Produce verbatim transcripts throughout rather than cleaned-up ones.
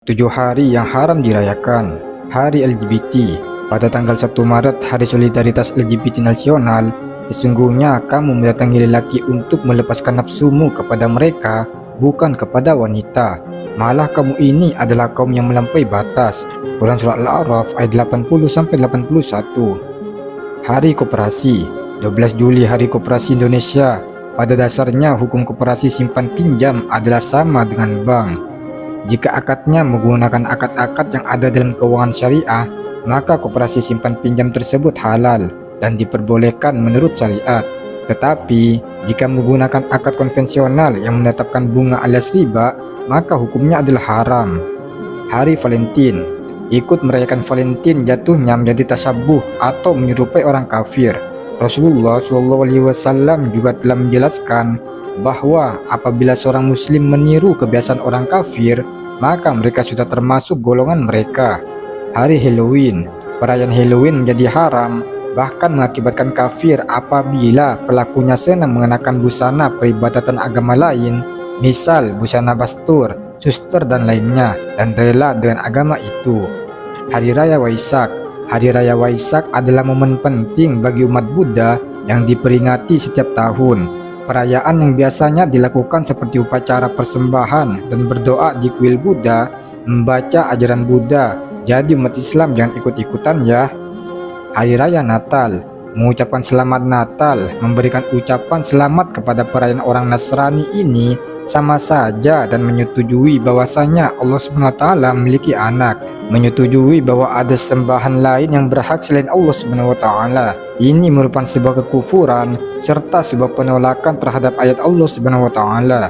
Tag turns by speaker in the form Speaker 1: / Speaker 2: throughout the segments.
Speaker 1: Tujuh hari yang haram dirayakan. Hari L G B T. Pada tanggal satu Maret, Hari Solidaritas L G B T Nasional, sesungguhnya kamu mendatangi lelaki untuk melepaskan nafsumu kepada mereka, bukan kepada wanita. Malah kamu ini adalah kaum yang melampaui batas. Quran Surah Al-A'raf ayat delapan puluh sampai delapan puluh satu. Hari Koperasi. dua belas Juli Hari Koperasi Indonesia. Pada dasarnya hukum koperasi simpan pinjam adalah sama dengan bank. Jika akadnya menggunakan akad-akad yang ada dalam keuangan syariah, maka koperasi simpan pinjam tersebut halal dan diperbolehkan menurut syariat. Tetapi, jika menggunakan akad konvensional yang menetapkan bunga alias riba, maka hukumnya adalah haram. Hari Valentine. Ikut merayakan Valentine jatuhnya menjadi tasabuh atau menyerupai orang kafir. Rasulullah shallallahu alaihi wasallam juga telah menjelaskan bahwa apabila seorang muslim meniru kebiasaan orang kafir, maka mereka sudah termasuk golongan mereka. Hari Halloween. Perayaan Halloween menjadi haram, bahkan mengakibatkan kafir apabila pelakunya senang mengenakan busana peribadatan agama lain, misal busana bastur, suster dan lainnya, dan rela dengan agama itu. Hari Raya Waisak. Hari Raya Waisak adalah momen penting bagi umat Buddha yang diperingati setiap tahun. Perayaan yang biasanya dilakukan seperti upacara persembahan dan berdoa di kuil Buddha, membaca ajaran Buddha. Jadi umat Islam jangan ikut-ikutan ya. Hari Raya Natal. Mengucapkan selamat Natal, memberikan ucapan selamat kepada perayaan orang Nasrani ini sama saja dan menyetujui bahwasanya Allah subhanahu wa taala memiliki anak, menyetujui bahwa ada sembahan lain yang berhak selain Allah subhanahu wa taala. Ini merupakan sebuah kekufuran serta sebuah penolakan terhadap ayat Allah subhanahu wa taala.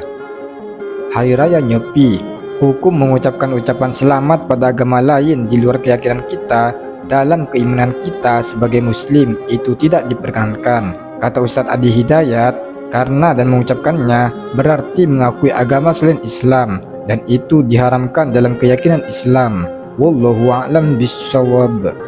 Speaker 1: Hari Raya Nyepi. Hukum mengucapkan ucapan selamat pada agama lain di luar keyakinan kita dalam keimanan kita sebagai muslim itu tidak diperkenankan, kata Ustadz Adi Hidayat. Karena dan mengucapkannya berarti mengakui agama selain Islam, dan itu diharamkan dalam keyakinan Islam. Wallahu a'lam bishawab.